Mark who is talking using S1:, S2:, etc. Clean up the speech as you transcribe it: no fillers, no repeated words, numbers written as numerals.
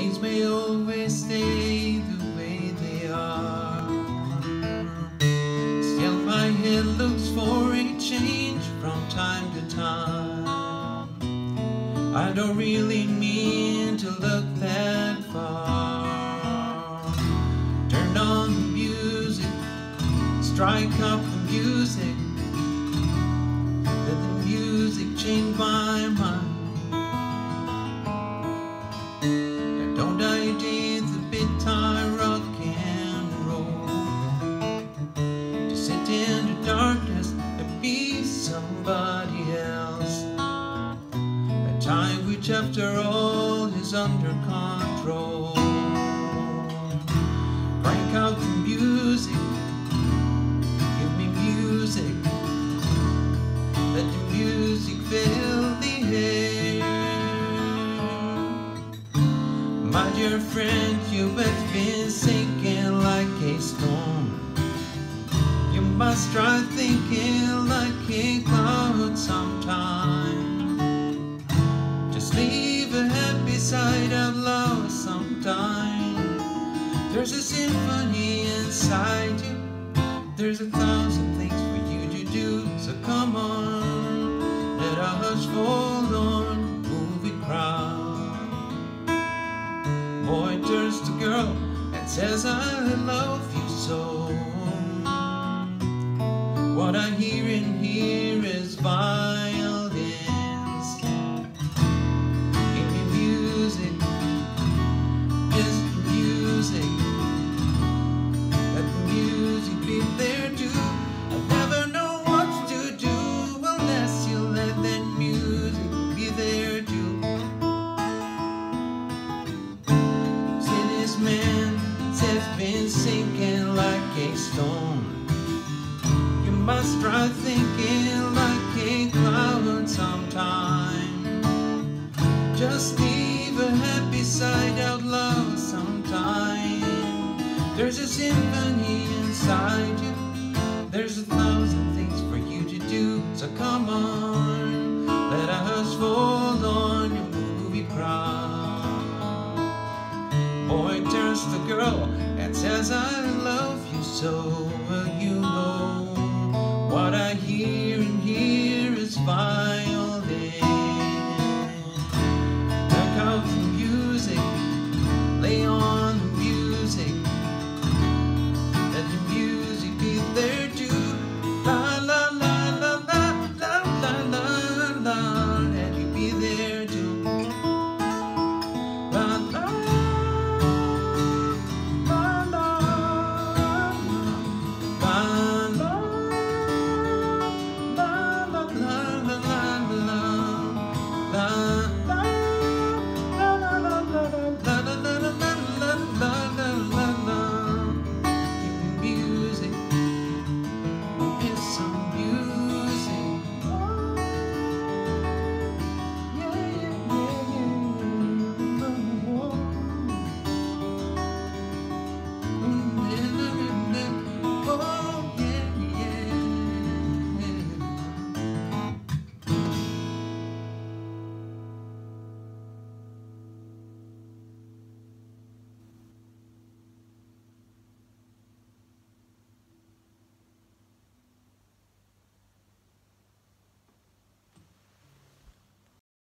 S1: Things may always stay the way they are. Still my head looks for a change from time to time. I don't really mean to look that far. Turn on the music, strike up the music. Let the music change my mind. Don't I did the bit time rock and roll, to sit in the darkness and be somebody else, a time which after all is under control. Crank out the music, give me music, let the music fill the air. My dear friend, you have been sinking like a stone. You must try thinking like a cloud sometime. Just leave a happy side out loud sometime. There's a symphony inside you. There's 1,000 things for you to do. So come on, let our hush fall on movie crowd. Boy turns to girl and says, I love you so. What I hear in here is violins. Give me music, just music. Let the music be there too. I never know what to do unless you let that music be there too. Man has been sinking like a stone. You must try thinking like a cloud sometime. Just leave a happy side out loud sometime. There's a symphony inside you. There's 1,000 things for you to do. So come on, let us fall on your movie crowd. Boy turns to girl and says, I love you so, well, you know.